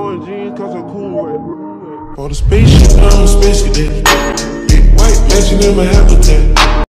wearing jeans cause I'm cool with it. For the spaceship, I'm a space cadet. Big white mansion in my habitat.